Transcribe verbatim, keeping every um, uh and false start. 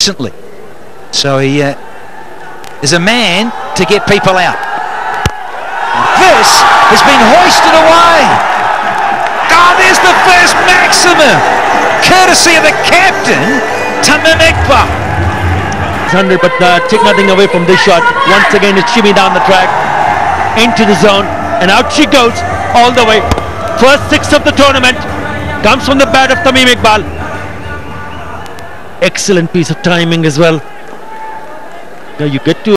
recently. So he uh, is a man to get people out. This has been hoisted away. Oh, there's the first maximum, courtesy of the captain, Tamim Hit. one hundred, but uh, take nothing away from this shot. Once again, it's shimmy down the track, into the zone, and out she goes all the way. First six of the tournament comes from the bat of Tamim Hit. Excellent piece of timing as well. Now you get to